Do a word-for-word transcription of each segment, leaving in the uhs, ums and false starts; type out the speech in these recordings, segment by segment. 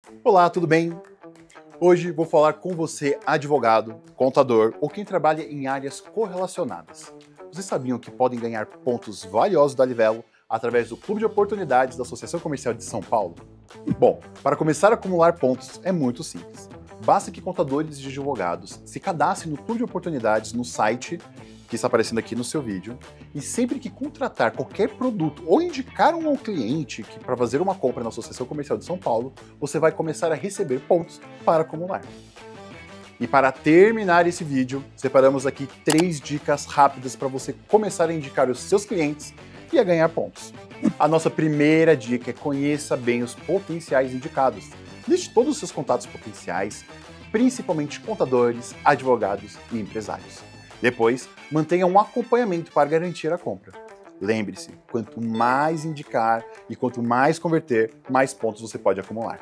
Olá, tudo bem? Hoje vou falar com você, advogado, contador ou quem trabalha em áreas correlacionadas. Vocês sabiam que podem ganhar pontos valiosos da Livelo através do Clube de Oportunidades da Associação Comercial de São Paulo? Bom, para começar a acumular pontos é muito simples. Basta que contadores e advogados se cadastrem no Clube de Oportunidades no site que está aparecendo aqui no seu vídeo, e sempre que contratar qualquer produto ou indicar um ao cliente que para fazer uma compra na Associação Comercial de São Paulo, você vai começar a receber pontos para acumular. E para terminar esse vídeo, separamos aqui três dicas rápidas para você começar a indicar os seus clientes e a ganhar pontos. A nossa primeira dica é: conheça bem os potenciais indicados. Liste todos os seus contatos potenciais, principalmente contadores, advogados e empresários. Depois, mantenha um acompanhamento para garantir a compra. Lembre-se, quanto mais indicar e quanto mais converter, mais pontos você pode acumular.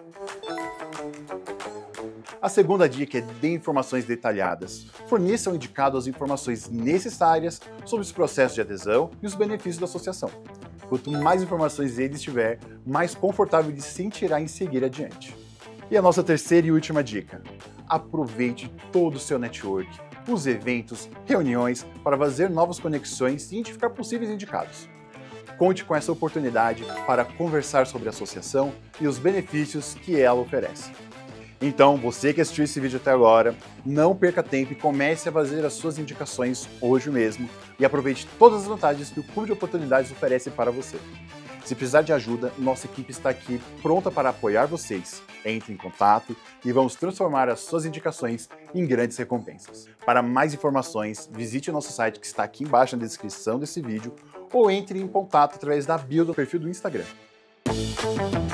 A segunda dica é: dê informações detalhadas. Forneça ao indicado as informações necessárias sobre os processos de adesão e os benefícios da associação. Quanto mais informações ele tiver, mais confortável ele se sentirá em seguir adiante. E a nossa terceira e última dica: aproveite todo o seu network, os eventos, reuniões, para fazer novas conexões e identificar possíveis indicados. Conte com essa oportunidade para conversar sobre a associação e os benefícios que ela oferece. Então, você que assistiu esse vídeo até agora, não perca tempo e comece a fazer as suas indicações hoje mesmo e aproveite todas as vantagens que o Clube de Oportunidades oferece para você. Se precisar de ajuda, nossa equipe está aqui pronta para apoiar vocês. Entre em contato e vamos transformar as suas indicações em grandes recompensas. Para mais informações, visite o nosso site que está aqui embaixo na descrição desse vídeo ou entre em contato através da bio do perfil do Instagram.